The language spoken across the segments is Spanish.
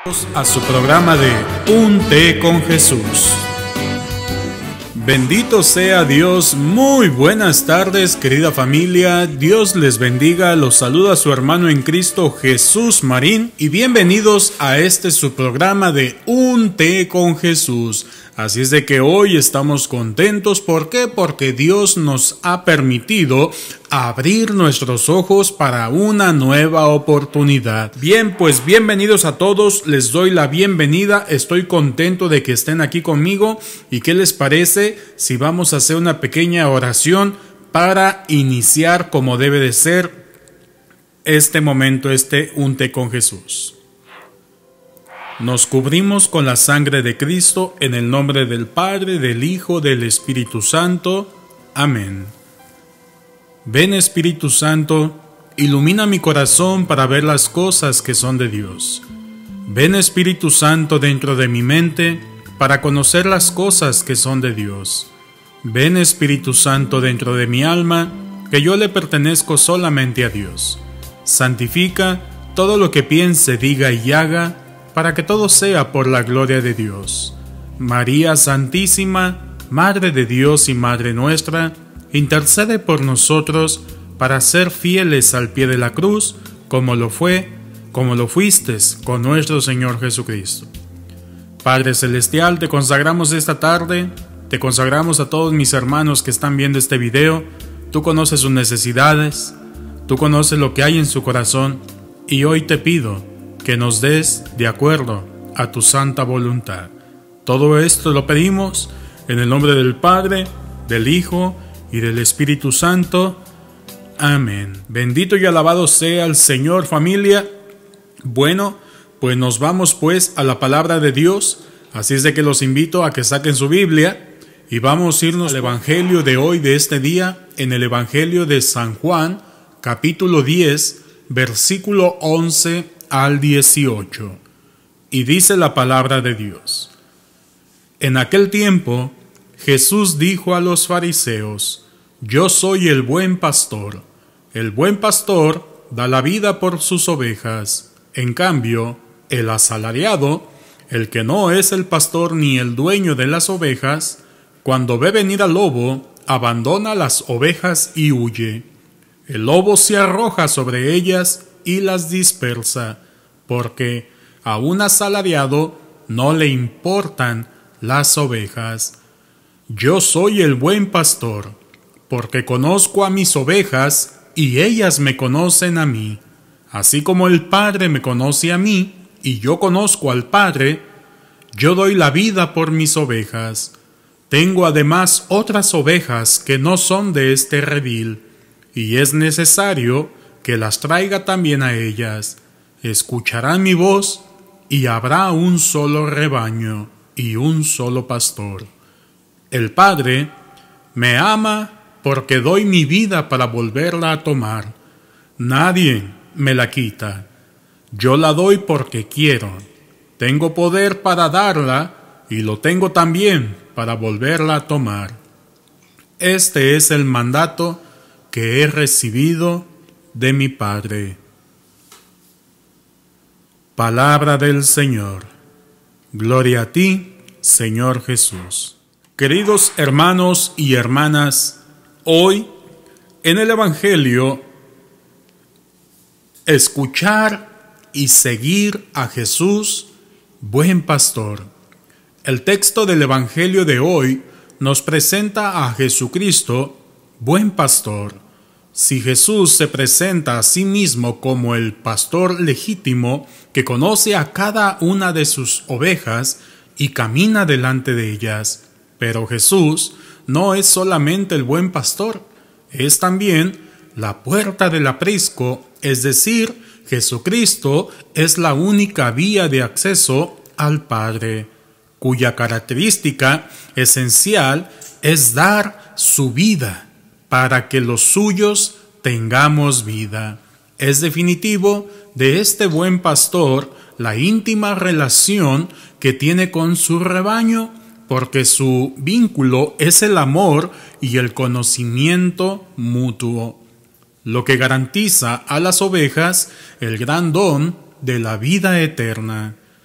A su programa de Un Té con Jesús. Bendito sea Dios. Muy buenas tardes, querida familia. Dios les bendiga. Los saluda su hermano en Cristo, Jesús Marín, y bienvenidos a su programa de Un Té con Jesús. Así es de que hoy estamos contentos. ¿Por qué? Porque Dios nos ha permitido abrir nuestros ojos para una nueva oportunidad. Bien, pues bienvenidos a todos. Les doy la bienvenida. Estoy contento de que estén aquí conmigo. ¿Y qué les parece si vamos a hacer una pequeña oración para iniciar como debe de ser este momento, Un Té con Jesús? Nos cubrimos con la sangre de Cristo en el nombre del Padre, del Hijo, del Espíritu Santo. Amén. Ven, Espíritu Santo, ilumina mi corazón para ver las cosas que son de Dios. Ven, Espíritu Santo, dentro de mi mente para conocer las cosas que son de Dios. Ven, Espíritu Santo, dentro de mi alma, que yo le pertenezco solamente a Dios. Santifica todo lo que piense, diga y haga, para que todo sea por la gloria de Dios. María Santísima, Madre de Dios y Madre nuestra, intercede por nosotros para ser fieles al pie de la cruz, como lo fuiste con nuestro Señor Jesucristo. Padre Celestial, te consagramos esta tarde, te consagramos a todos mis hermanos que están viendo este video. Tú conoces sus necesidades, tú conoces lo que hay en su corazón, y hoy te pido que nos des de acuerdo a tu santa voluntad. Todo esto lo pedimos en el nombre del Padre, del Hijo y del Espíritu Santo. Amén. Bendito y alabado sea el Señor, familia. Bueno, pues nos vamos pues a la palabra de Dios. Así es de que los invito a que saquen su Biblia y vamos a irnos al Evangelio de hoy, de este día, en el Evangelio de San Juan, capítulo 10, versículo 11 al 18. Y dice la palabra de Dios: En aquel tiempo, Jesús dijo a los fariseos: Yo soy el buen pastor. El buen pastor da la vida por sus ovejas. En cambio, el asalariado, el que no es el pastor ni el dueño de las ovejas, cuando ve venir al lobo, abandona las ovejas y huye. El lobo se arroja sobre ellas y las dispersa, porque a un asalariado no le importan las ovejas. Yo soy el buen pastor, porque conozco a mis ovejas y ellas me conocen a mí. Así como el Padre me conoce a mí y yo conozco al Padre, yo doy la vida por mis ovejas. Tengo además otras ovejas que no son de este redil, y es necesario que las traiga también a ellas. Escucharán mi voz, y habrá un solo rebaño y un solo pastor. El Padre me ama porque doy mi vida para volverla a tomar. Nadie me la quita. Yo la doy porque quiero. Tengo poder para darla y lo tengo también para volverla a tomar. Este es el mandato que he recibido de mi Padre. Palabra del Señor. Gloria a ti, Señor Jesús. Queridos hermanos y hermanas, hoy en el Evangelio, escuchar y seguir a Jesús, buen pastor. El texto del Evangelio de hoy nos presenta a Jesucristo, buen pastor. Si Jesús se presenta a sí mismo como el pastor legítimo que conoce a cada una de sus ovejas y camina delante de ellas, pero Jesús no es solamente el buen pastor, es también la puerta del aprisco, es decir, Jesucristo es la única vía de acceso al Padre, cuya característica esencial es dar su vida para que los suyos tengamos vida. Es definitivo de este buen pastor la íntima relación que tiene con su rebaño, porque su vínculo es el amor y el conocimiento mutuo, lo que garantiza a las ovejas el gran don de la vida eterna.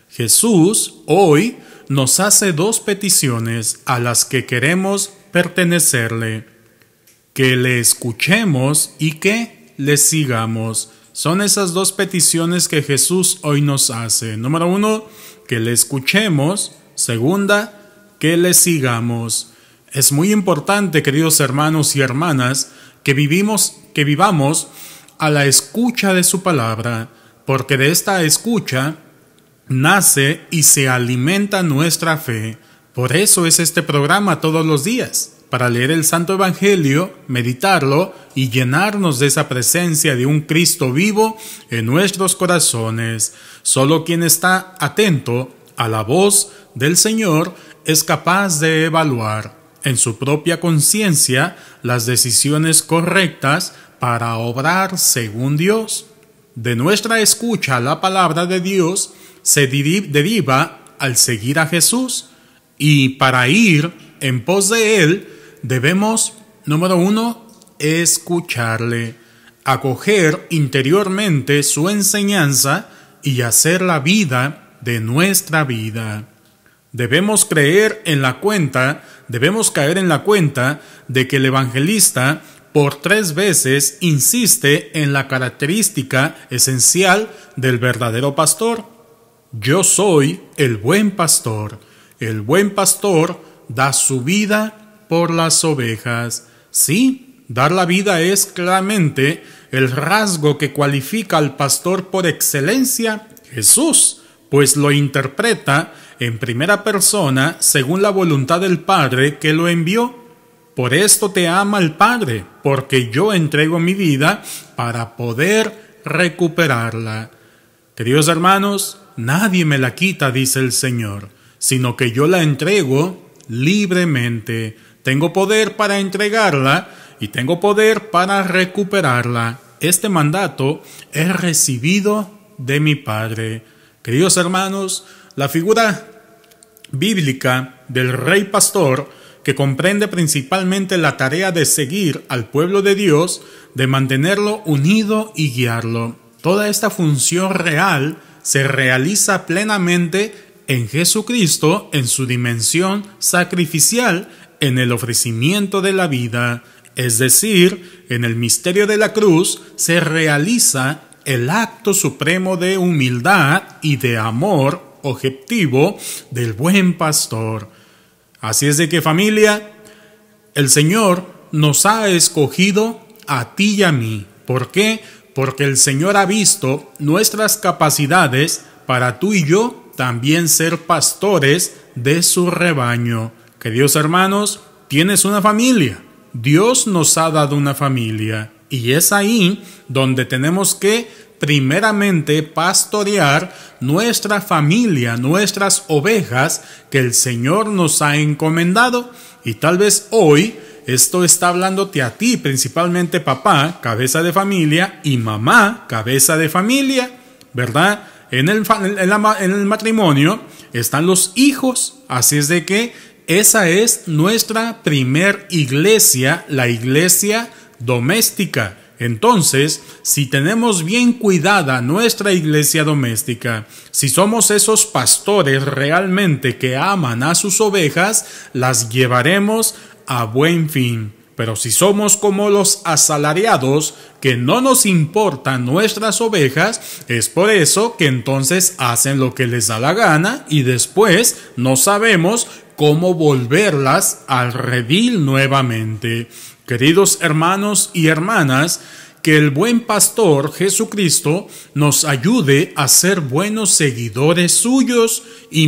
Jesús hoy nos hace dos peticiones a las que queremos pertenecerle: que le escuchemos y que le sigamos. Son esas dos peticiones que Jesús hoy nos hace. Número 1, que le escuchemos. Segunda, que le sigamos. Es muy importante, queridos hermanos y hermanas, que vivamos a la escucha de su palabra, porque de esta escucha nace y se alimenta nuestra fe. Por eso es este programa todos los días, para leer el Santo Evangelio, meditarlo y llenarnos de esa presencia de un Cristo vivo en nuestros corazones. Solo quien está atento a la voz del Señor es capaz de evaluar en su propia conciencia las decisiones correctas para obrar según Dios. De nuestra escucha a la palabra de Dios se deriva al seguir a Jesús, y para ir en pos de Él debemos, número 1, escucharle, acoger interiormente su enseñanza y hacer la vida de nuestra vida. Debemos caer en la cuenta de que el evangelista por 3 veces insiste en la característica esencial del verdadero pastor. Yo soy el buen pastor. El buen pastor da su vida por las ovejas. Sí, dar la vida es claramente el rasgo que cualifica al pastor por excelencia, Jesús, pues lo interpreta en primera persona según la voluntad del Padre que lo envió. Por esto te ama el Padre, porque yo entrego mi vida para poder recuperarla. Queridos hermanos, nadie me la quita, dice el Señor, sino que yo la entrego libremente. Tengo poder para entregarla y tengo poder para recuperarla. Este mandato he recibido de mi Padre. Queridos hermanos, la figura bíblica del rey pastor, que comprende principalmente la tarea de seguir al pueblo de Dios, de mantenerlo unido y guiarlo. Toda esta función real se realiza plenamente en Jesucristo en su dimensión sacrificial, en el ofrecimiento de la vida, es decir, en el misterio de la cruz se realiza el acto supremo de humildad y de amor objetivo del buen pastor. Así es de que, familia, el Señor nos ha escogido a ti y a mí. ¿Por qué? Porque el Señor ha visto nuestras capacidades para tú y yo también ser pastores de su rebaño. Queridos hermanos, tienes una familia. Dios nos ha dado una familia, y es ahí donde tenemos que primeramente pastorear nuestra familia, nuestras ovejas que el Señor nos ha encomendado. Y tal vez hoy esto está hablándote a ti, principalmente papá, cabeza de familia, y mamá, cabeza de familia, ¿verdad? En el matrimonio están los hijos, así es de que esa es nuestra primer iglesia, la iglesia doméstica. Entonces, si tenemos bien cuidada nuestra iglesia doméstica, si somos esos pastores realmente que aman a sus ovejas, las llevaremos a buen fin. Pero si somos como los asalariados, que no nos importan nuestras ovejas, es por eso que entonces hacen lo que les da la gana y después no sabemos cómo volverlas al redil nuevamente. Queridos hermanos y hermanas, que el buen pastor Jesucristo nos ayude a ser buenos seguidores suyos,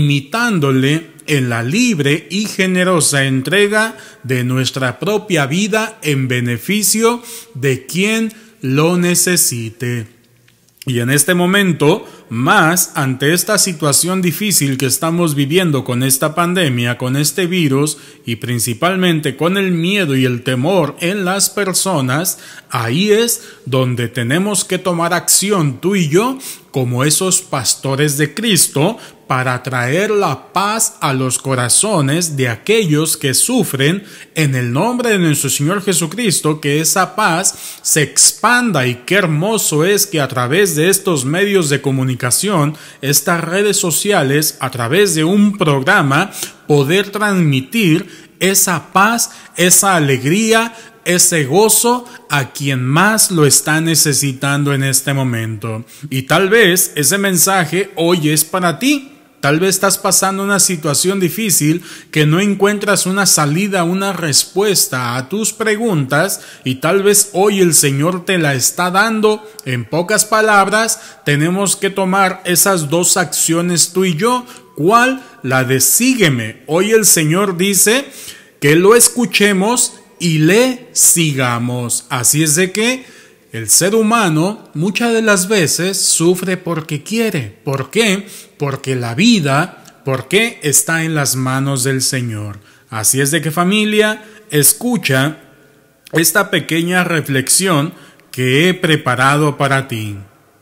imitándole en la libre y generosa entrega de nuestra propia vida en beneficio de quien lo necesite. Y en este momento, más ante esta situación difícil que estamos viviendo con esta pandemia, con este virus, y principalmente con el miedo y el temor en las personas, ahí es donde tenemos que tomar acción tú y yo como esos pastores de Cristo para traer la paz a los corazones de aquellos que sufren en el nombre de nuestro Señor Jesucristo, que esa paz se expanda. Y qué hermoso es que a través de estos medios de comunicación, estas redes sociales, a través de un programa, poder transmitir esa paz, esa alegría, ese gozo a quien más lo está necesitando en este momento. Y tal vez ese mensaje hoy es para ti. Tal vez estás pasando una situación difícil que no encuentras una salida, una respuesta a tus preguntas, y tal vez hoy el Señor te la está dando. En pocas palabras, tenemos que tomar esas dos acciones tú y yo. ¿Cuál? La de sígueme. Hoy el Señor dice que lo escuchemos y le sigamos. Así es de que el ser humano muchas de las veces sufre porque quiere. ¿Por qué? Porque la vida, porque está en las manos del Señor. Así es de que, familia, escucha esta pequeña reflexión que he preparado para ti.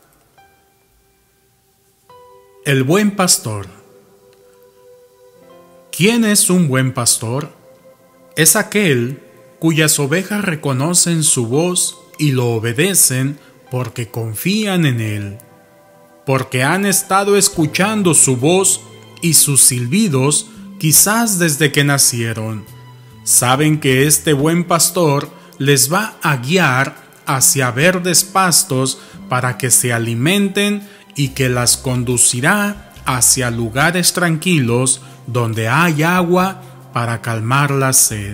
El buen pastor. ¿Quién es un buen pastor? Es aquel cuyas ovejas reconocen su voz y lo obedecen porque confían en él, porque han estado escuchando su voz y sus silbidos quizás desde que nacieron. Saben que este buen pastor les va a guiar hacia verdes pastos para que se alimenten y que las conducirá hacia lugares tranquilos donde hay agua para calmar la sed.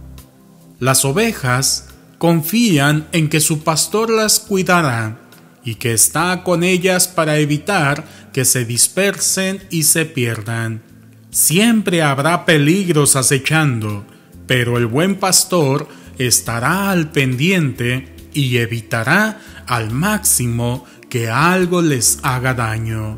Las ovejas confían en que su pastor las cuidará y que está con ellas para evitar que se dispersen y se pierdan. Siempre habrá peligros acechando, pero el buen pastor estará al pendiente y evitará al máximo que algo les haga daño.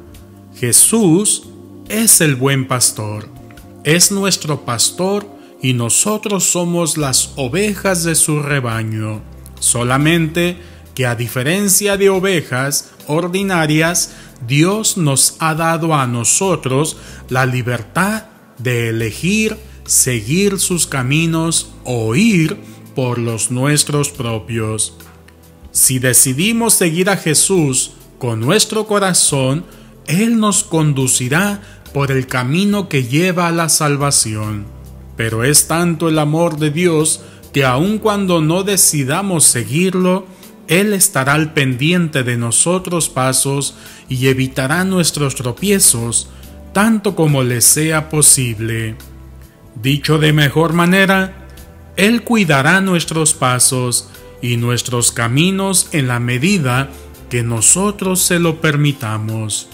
Jesús es el buen pastor, es nuestro pastor y nosotros somos las ovejas de su rebaño. Solamente que a diferencia de ovejas ordinarias, Dios nos ha dado a nosotros la libertad de elegir, seguir sus caminos o ir por los nuestros propios. Si decidimos seguir a Jesús con nuestro corazón, Él nos conducirá por el camino que lleva a la salvación. Pero es tanto el amor de Dios que aun cuando no decidamos seguirlo, Él estará al pendiente de nuestros pasos y evitará nuestros tropiezos, tanto como le sea posible. Dicho de mejor manera, Él cuidará nuestros pasos y nuestros caminos en la medida que nosotros se lo permitamos.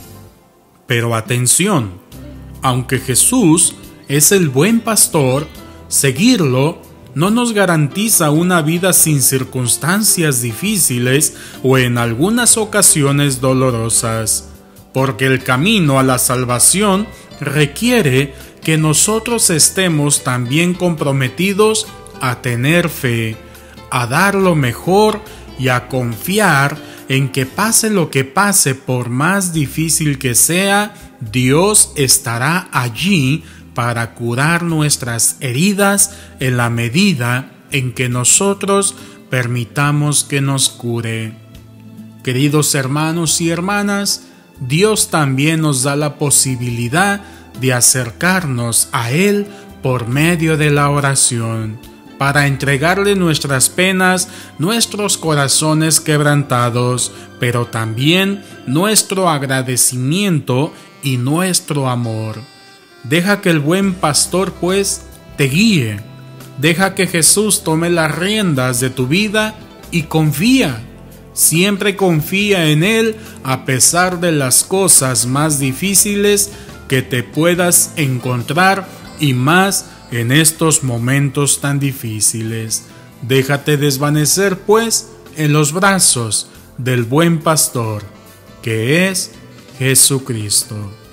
Pero atención, aunque Jesús es el buen pastor, seguirlo no nos garantiza una vida sin circunstancias difíciles o en algunas ocasiones dolorosas, porque el camino a la salvación requiere que nosotros estemos también comprometidos a tener fe, a dar lo mejor y a confiar en que pase lo que pase, por más difícil que sea, Dios estará allí para curar nuestras heridas en la medida en que nosotros permitamos que nos cure. Queridos hermanos y hermanas, Dios también nos da la posibilidad de acercarnos a Él por medio de la oración, para entregarle nuestras penas, nuestros corazones quebrantados, pero también nuestro agradecimiento y nuestro amor. Deja que el buen pastor, pues, te guíe. Deja que Jesús tome las riendas de tu vida y confía. Siempre confía en Él a pesar de las cosas más difíciles que te puedas encontrar y más en estos momentos tan difíciles. Déjate desvanecer, pues, en los brazos del buen pastor, que es Jesucristo.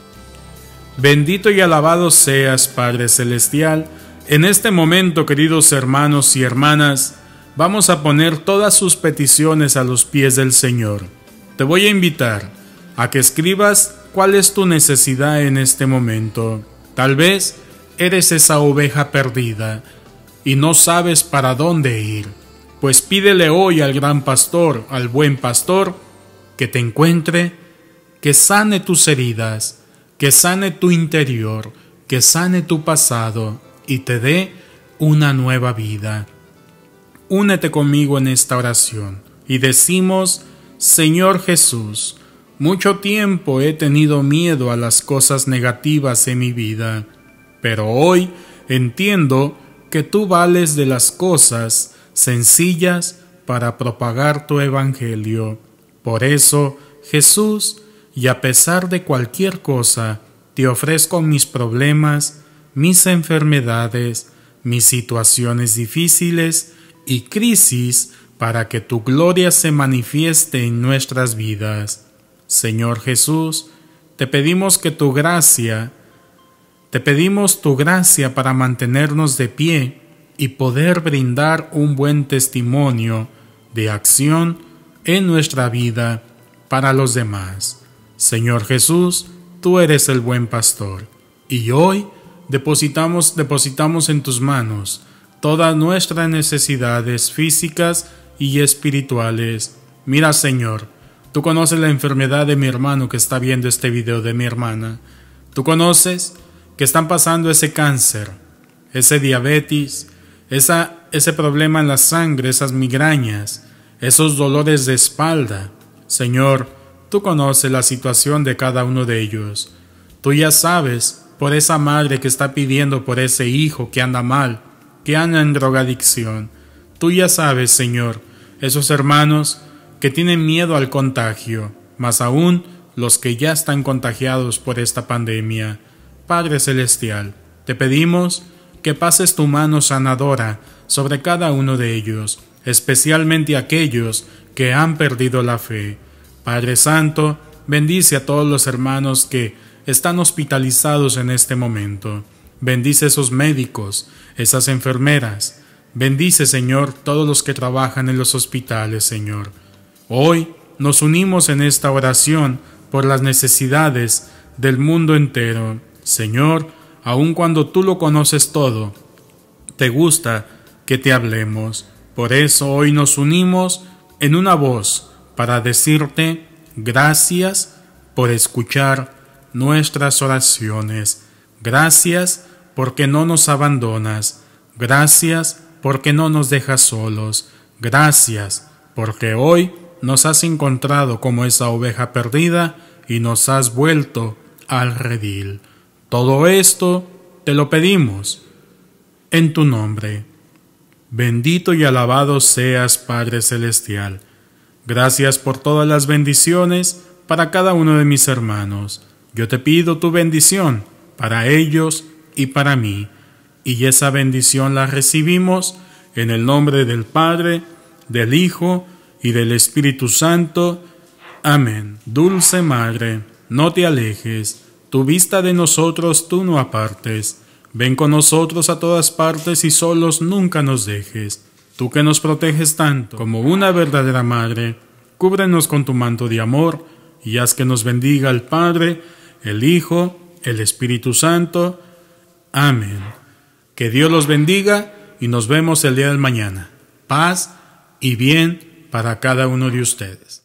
Bendito y alabado seas, Padre Celestial. En este momento, queridos hermanos y hermanas, vamos a poner todas sus peticiones a los pies del Señor. Te voy a invitar a que escribas cuál es tu necesidad en este momento. Tal vez eres esa oveja perdida y no sabes para dónde ir. Pues pídele hoy al gran pastor, al buen pastor, que te encuentre, que sane tus heridas, que sane tu interior, que sane tu pasado y te dé una nueva vida. Únete conmigo en esta oración y decimos: Señor Jesús, mucho tiempo he tenido miedo a las cosas negativas en mi vida, pero hoy entiendo que tú vales de las cosas sencillas para propagar tu evangelio. Por eso, Jesús, y a pesar de cualquier cosa, te ofrezco mis problemas, mis enfermedades, mis situaciones difíciles y crisis para que tu gloria se manifieste en nuestras vidas. Señor Jesús, te pedimos tu gracia para mantenernos de pie y poder brindar un buen testimonio de acción en nuestra vida para los demás. Señor Jesús, tú eres el buen pastor, y hoy depositamos en tus manos todas nuestras necesidades físicas y espirituales. Mira, Señor, tú conoces la enfermedad de mi hermano que está viendo este video, de mi hermana. Tú conoces que están pasando ese cáncer, ese diabetes, ese problema en la sangre, esas migrañas, esos dolores de espalda. Señor, tú conoces la situación de cada uno de ellos. Tú ya sabes por esa madre que está pidiendo por ese hijo que anda mal, que anda en drogadicción. Tú ya sabes, Señor, esos hermanos que tienen miedo al contagio, más aún los que ya están contagiados por esta pandemia. Padre Celestial, te pedimos que pases tu mano sanadora sobre cada uno de ellos, especialmente aquellos que han perdido la fe. Padre Santo, bendice a todos los hermanos que están hospitalizados en este momento. Bendice a esos médicos, esas enfermeras. Bendice, Señor, todos los que trabajan en los hospitales, Señor. Hoy nos unimos en esta oración por las necesidades del mundo entero. Señor, aun cuando tú lo conoces todo, te gusta que te hablemos. Por eso hoy nos unimos en una voz para decirte gracias por escuchar nuestras oraciones. Gracias porque no nos abandonas. Gracias porque no nos dejas solos. Gracias porque hoy nos has encontrado como esa oveja perdida y nos has vuelto al redil. Todo esto te lo pedimos en tu nombre. Bendito y alabado seas, Padre Celestial. Gracias por todas las bendiciones para cada uno de mis hermanos. Yo te pido tu bendición para ellos y para mí, y esa bendición la recibimos en el nombre del Padre, del Hijo y del Espíritu Santo. Amén. Dulce Madre, no te alejes, tu vista de nosotros tú no apartes. Ven con nosotros a todas partes y solos nunca nos dejes. Tú que nos proteges tanto como una verdadera madre, cúbrenos con tu manto de amor y haz que nos bendiga el Padre, el Hijo, el Espíritu Santo. Amén. Que Dios los bendiga y nos vemos el día del mañana. Paz y bien para cada uno de ustedes.